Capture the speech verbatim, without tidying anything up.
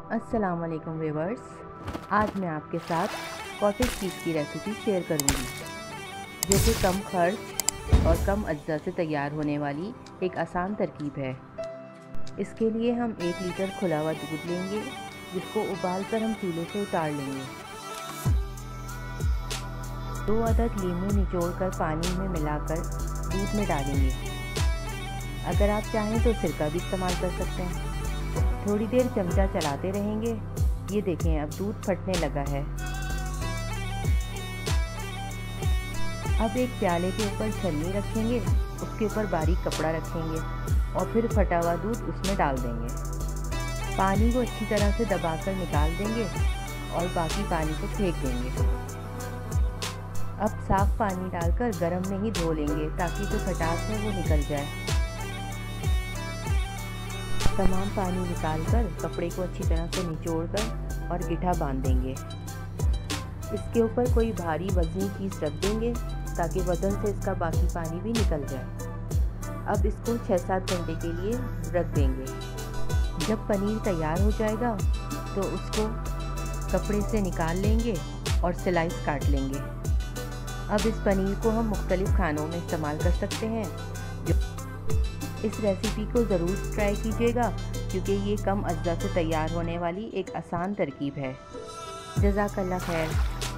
अस्सलाम वालेकुम व्यूवर्स, आज मैं आपके साथ कॉटेज चीज़ की रेसिपी शेयर करूंगी, जो कि कम खर्च और कम अज्जा से तैयार होने वाली एक आसान तरकीब है। इसके लिए हम एक लीटर खुला हुआ दूध लेंगे, जिसको उबाल कर हम चूल्हे से उतार लेंगे। दो अदद लीमू निचोड़ कर पानी में मिलाकर दूध में डालेंगे। अगर आप चाहें तो सिरका भी इस्तेमाल कर सकते हैं। थोड़ी देर चमचा चलाते रहेंगे। ये देखें, अब दूध फटने लगा है। अब एक प्याले के ऊपर छन्नी रखेंगे, उसके ऊपर बारीक कपड़ा रखेंगे और फिर फटा हुआ दूध उसमें डाल देंगे। पानी को अच्छी तरह से दबाकर निकाल देंगे और बाकी पानी को फेंक देंगे। अब साफ पानी डालकर गर्म में ही धो लेंगे, ताकि जो खटास है वो निकल जाए। तमाम पानी निकालकर कपड़े को अच्छी तरह से निचोड़कर और गिठा बांध देंगे। इसके ऊपर कोई भारी वजनी चीज़ रख देंगे, ताकि वजन से इसका बाकी पानी भी निकल जाए। अब इसको छः सात घंटे के लिए रख देंगे। जब पनीर तैयार हो जाएगा तो उसको कपड़े से निकाल लेंगे और स्लाइस काट लेंगे। अब इस पनीर को हम मुख्तलिफ खानों में इस्तेमाल कर सकते हैं। इस रेसिपी को ज़रूर ट्राई कीजिएगा, क्योंकि ये कम अज्जा से तैयार होने वाली एक आसान तरकीब है। जज़ाकल्लाह खैर।